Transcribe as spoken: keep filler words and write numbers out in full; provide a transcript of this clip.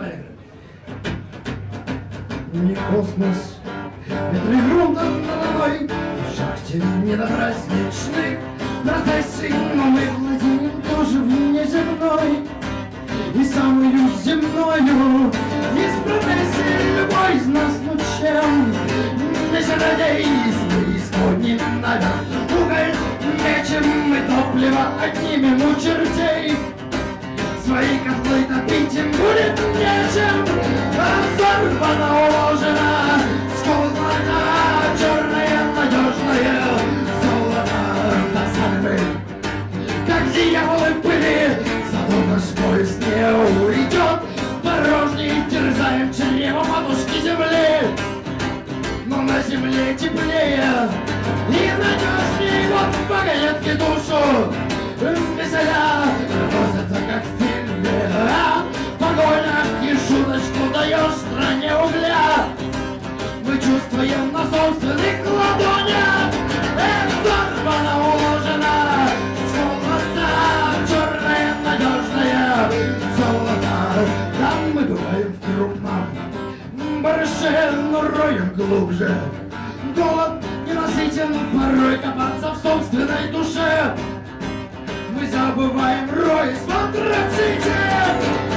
Не космос, ветры грунта головой, в шахте не до праздничных процессий, но мы владеем тоже внеземной и самую земною. Из профессии любой из нас, ну чем не чародей, мы исходним наверх уголь, мечем мы топливо отнимем у чертей. Свои котлы топить им будет нечем, а взорвано уложено сколото черное надежное золото. Посадмы, как дьяволы пыли, зато наш поезд не уйдет. Порожней терзаем чрево матушки земли, но на земле теплее и надежней. Вот в вагонетке душу веселя носятся, как в фильме, а погоня и шуточку даешь стране угля. Мы чувствуем на собственных ладонях, взорвано уложено золото, черное надежное золото. Там мы бываем в крупном барыше, но роем глубже. Голод ненасытен, порой копаться в собственной душе. Мы забываем рой с антраците.